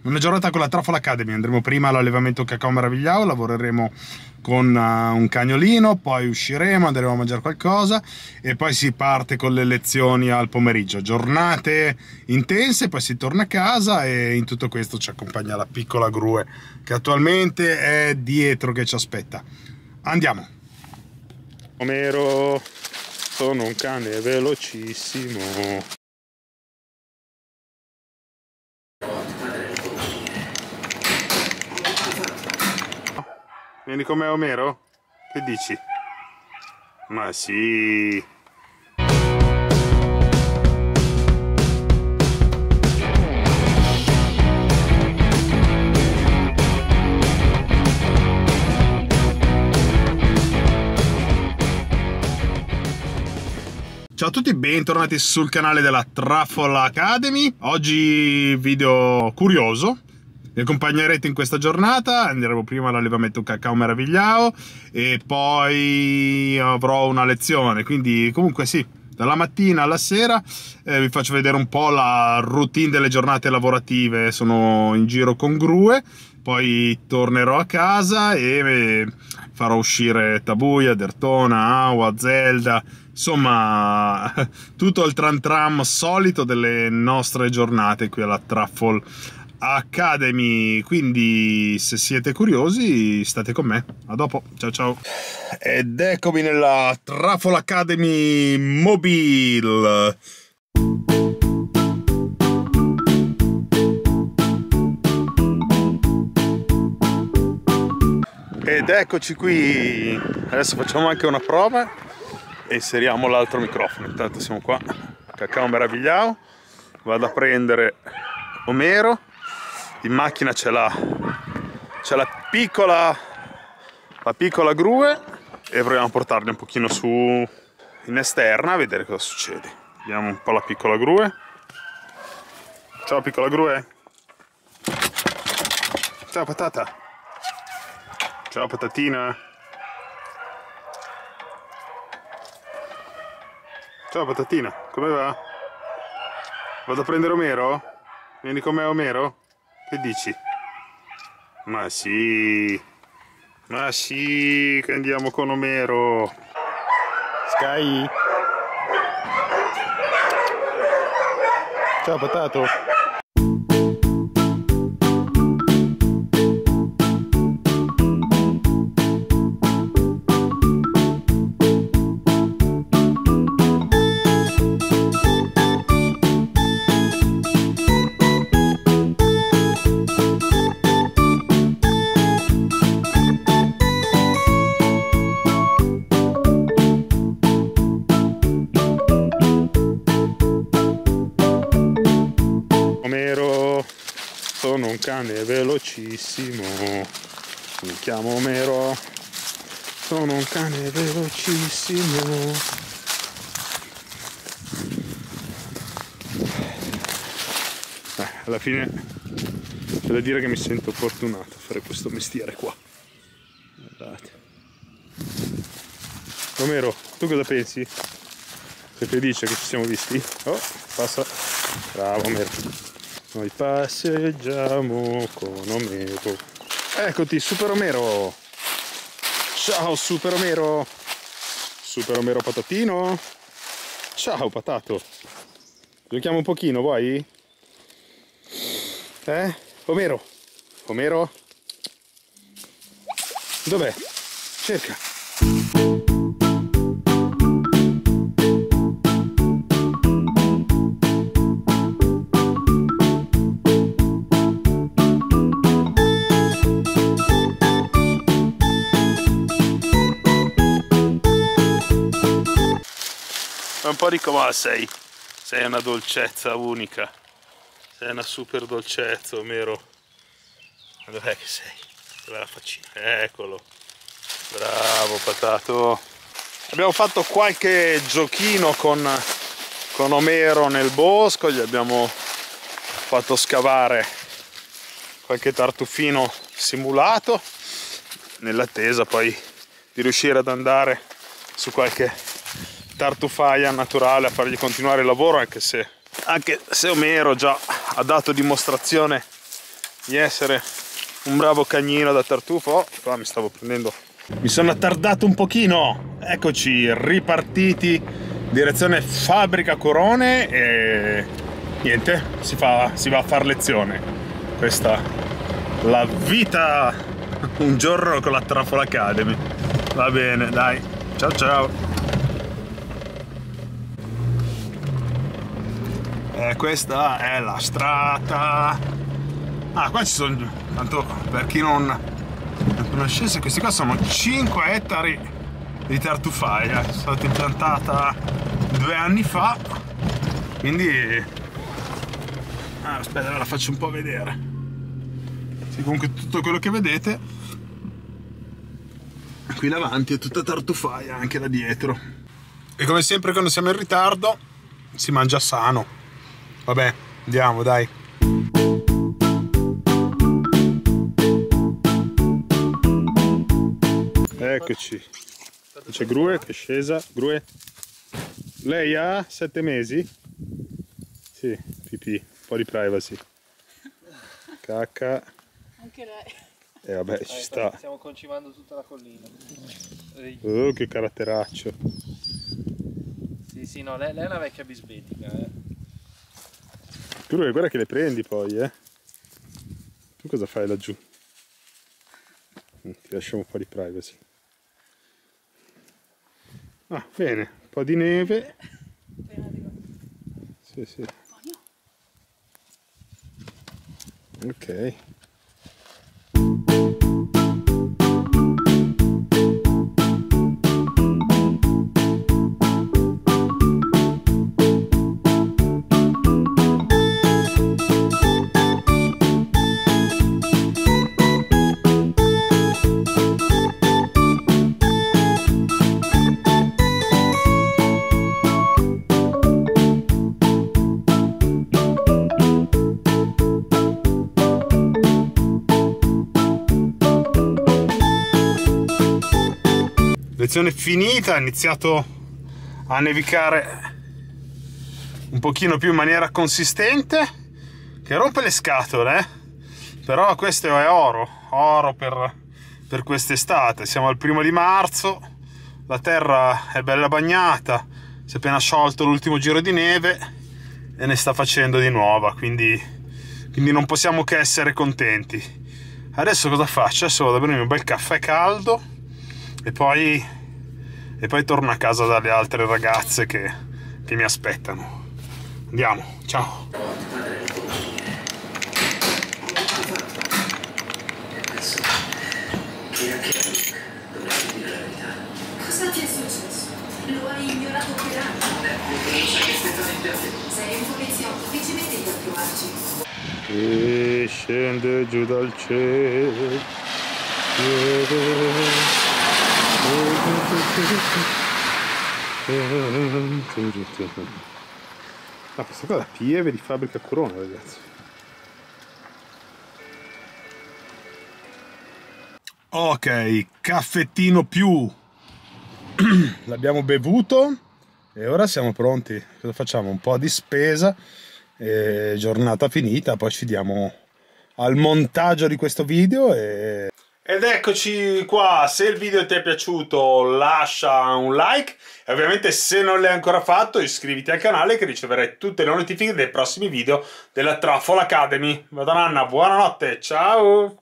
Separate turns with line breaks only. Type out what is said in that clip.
Una giornata con la Truffle Academy. Andremo prima all'allevamento Cacao Meravigliao, lavoreremo con un cagnolino, poi usciremo, andremo a mangiare qualcosa e poi si parte con le lezioni al pomeriggio. Giornate intense, poi si torna a casa e in tutto questo ci accompagna la piccola Grue che attualmente è dietro che ci aspetta. Andiamo! Omero, sono un cane velocissimo. Vieni con me, Omero? Che dici? Ma sì! Ciao a tutti, bentornati sul canale della Truffle Academy. Oggi video curioso. Mi accompagnerete in questa giornata, andremo prima all'allevamento Cacao Meravigliao e poi avrò una lezione, quindi comunque sì, dalla mattina alla sera vi faccio vedere un po' la routine delle giornate lavorative. Sono in giro con Grue, poi tornerò a casa e farò uscire Tabuia, Dertona, Aua, Zelda, insomma tutto il tram tram solito delle nostre giornate qui alla Truffle Academy. Quindi se siete curiosi state con me. A dopo, ciao ciao. Ed eccomi nella Truffle Academy Mobile. Ed eccoci qui. Adesso facciamo anche una prova e inseriamo l'altro microfono. Intanto siamo qua Cacao Meravigliao. Vado a prendere Omero. In macchina c'è la piccola Grue e proviamo a portarli un pochino su in esterna a vedere cosa succede. Vediamo un po' la piccola Grue. Ciao piccola Grue. Ciao patata. Ciao patatina. Ciao patatina, come va? Vado a prendere Omero? Vieni con me, Omero? Che dici? Ma sì, che andiamo con Omero. Sky. Ciao patato. Sono un cane velocissimo, mi chiamo Omero, sono un cane velocissimo. Alla fine c'è da dire che mi sento fortunato a fare questo mestiere qua. Guardate. Omero, tu cosa pensi? Sei felice che ci siamo visti? Oh, passa. Bravo Omero. Noi passeggiamo con Omero. Eccoti, Super Omero. Ciao Super Omero. Super Omero patatino. Ciao patato. Giochiamo un pochino, vuoi? Omero. Omero. Dov'è? Cerca. Un po' ricco, sei una dolcezza unica, sei una super dolcezza, Omero. Dov'è che sei? Dov'è la faccina? Eccolo, bravo patato. Abbiamo fatto qualche giochino con Omero nel bosco, gli abbiamo fatto scavare qualche tartufino simulato nell'attesa poi di riuscire ad andare su qualche tartufaia naturale a fargli continuare il lavoro, anche se Omero già ha dato dimostrazione di essere un bravo cagnino da tartufo. Oh, qua mi stavo prendendo, mi sono attardato un pochino. Eccoci ripartiti direzione fabbrica Curone e niente, si va a far lezione. Questa la vita un giorno con la Traffola Academy. Va bene, dai, ciao ciao. Questa è la strada. Ah, qua ci sono, tanto per chi non conoscesse, questi qua sono 5 ettari di tartufaia, è stata impiantata 2 anni fa, quindi aspetta, la faccio un po' vedere. Sì, comunque tutto quello che vedete qui davanti è tutta tartufaia, anche da dietro. E come sempre quando siamo in ritardo si mangia sano. Vabbè, andiamo, dai. Eccoci. C'è Grue che è scesa. Grue. Lei ha 7 mesi? Sì, pipì, un po' di privacy. Cacca.
Anche lei.
E vabbè, ci sta.
Stiamo concimando tutta la collina.
Oh, che caratteraccio.
Sì, no, lei è una vecchia bisbetica,
Grue, guarda che le prendi poi, Tu cosa fai laggiù? Ti lasciamo un po' di privacy. Ah, bene, un po' di neve. Sì, sì. Ok. Lezione finita, ha iniziato a nevicare un pochino più in maniera consistente, che rompe le scatole, però questo è oro per quest'estate. Siamo al 1° di marzo, la terra è bella bagnata, si è appena sciolto l'ultimo giro di neve e ne sta facendo di nuova, quindi non possiamo che essere contenti. Adesso cosa faccio? Adesso vado a bermi un bel caffè caldo e poi torno a casa dalle altre ragazze che mi aspettano. Andiamo, ciao.
Cosa ti è successo? Lo hai ignorato per anni. Sei un poliziotto, che ci metti per trovarci?
E scende giù dal cielo. Ah, questa qua è la pieve di fabbrica Curone, ragazzi. Ok, caffettino più. L'abbiamo bevuto e ora siamo pronti. Cosa facciamo? Un po' di spesa e giornata finita, poi ci diamo al montaggio di questo video ed eccoci qua. Se il video ti è piaciuto lascia un like e ovviamente se non l'hai ancora fatto iscriviti al canale che riceverai tutte le notifiche dei prossimi video della Traffola Academy. Vado Nanna, buonanotte, ciao!